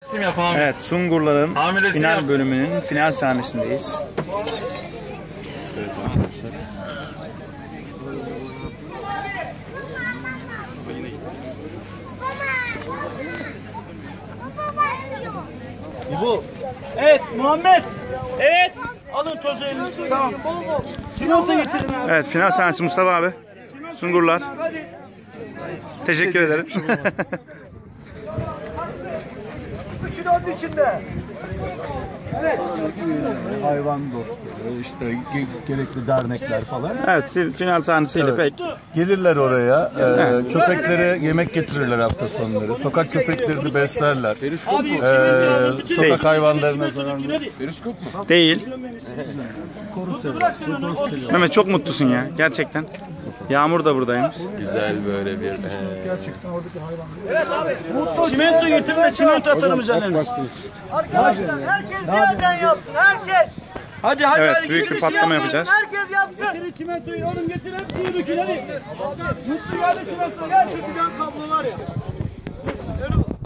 İsim yapalım. Evet, Sungurların Ahmet final bölümünün final sahnesindeyiz. Evet arkadaşlar. Bu. Evet Muhammed. Evet. Alın tozu elinizi. Tamam. Çimento getirin abi. Evet, final sahnesi Mustafa abi. Sungurlar. Hadi. Teşekkür ederim. Üçün onun içinde. Evet. Hayvan dostları, işte gerekli dernekler falan. Evet, final sahnesiyle pek. Gelirler oraya, köpeklere yemek getirirler hafta sonları. Sokak köpeklerini beslerler. Sokak hayvanlarına zarar Değil. Mehmet çok mutlusun ya, gerçekten. Yağmur da buradaymış. Güzel böyle bir... Gerçekten oradaki hayvanlar. Evet abi. Çimento getirin de çimento atalım üzerine. Arkadaşlar herkes bir yerden yapsın. Herkes. Hadi hadi. Evet, hadi. büyük bir patlama yapacağız. Herkes yapsın. Getirin çimentoyu oğlum getirin. Hepsini dökün hadi. Mutlu geldi çimento. Gel. Şuradan kablo var ya.